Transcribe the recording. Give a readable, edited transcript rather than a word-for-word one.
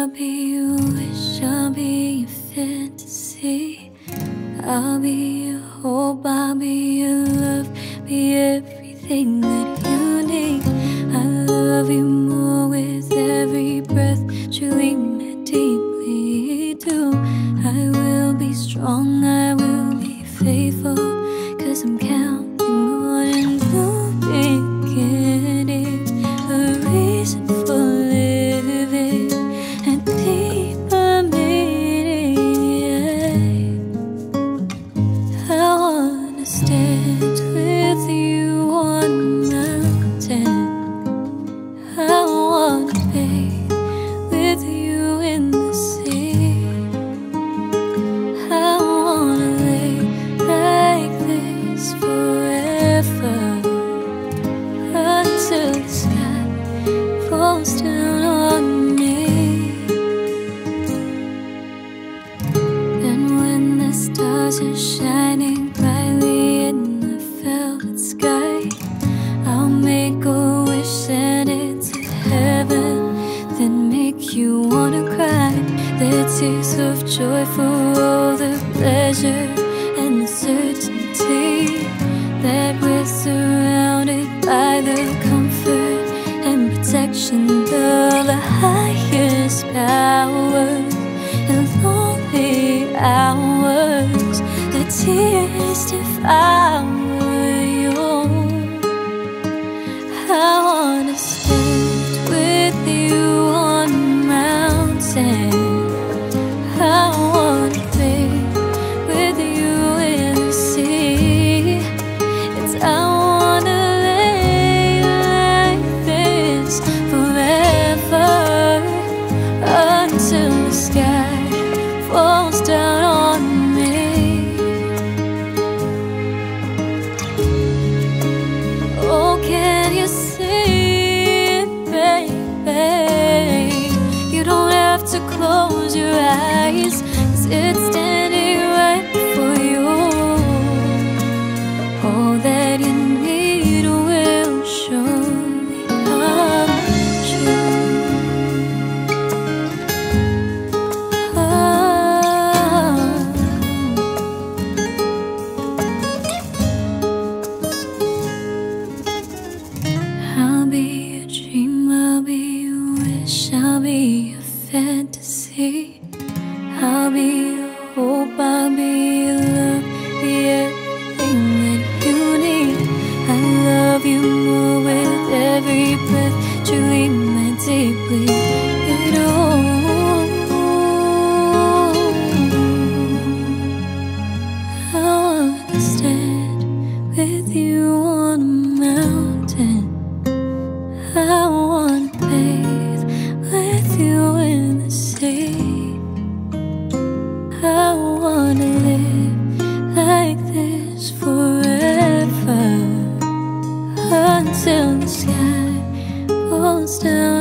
I'll be your wish, I'll be your fantasy. I'll be your hope, I'll be your love, be everything that you need. I love you more with every breath, truly meant deeply do. I will be strong, I will be faithful, 'cause I'm counting on a new beginning, a reason for living and deeper meaning. I wanna stand with you on a mountain. I wanna bathe with you in the sea. I wanna lay like this forever, until the sky falls down on me. And when the stars are shining brightly in the velvet sky, I'll make a wish, send it to heaven, then make you wanna cry. The tears of joy for all the pleasure and the certainty that we're surrounded by the comfort and protection of the highest power. In lonely hours, the tears devour you. I wanna stand with you on a mountain. I wanna bathe with you in the sea. I wanna lay like this forever, until the sky falls down on me. Oh, can you see it, baby? You don't have to close your eyes, 'cause it's standing right before you. All that you need will surely come true. I'll be your dream, I'll be your wish, I'll be your fantasy. I'll be your hope, I'll be your love, be everything that you need. I love you more with every breath, truly meant deeply. You know, I wanna stand with you on a mountain. I wanna bathe with you in the sea. I wanna live like this forever, until the sky falls down